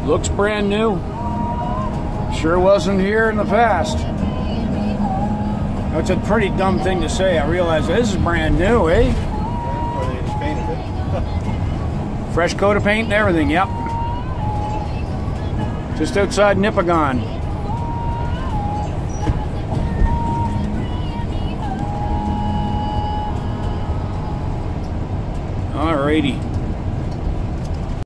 Looks brand new. Sure wasn't here in the past. That's a pretty dumb thing to say. I realize this is brand new, eh? Or they just painted it. Fresh coat of paint and everything, yep. Just outside Nipigon. Alrighty.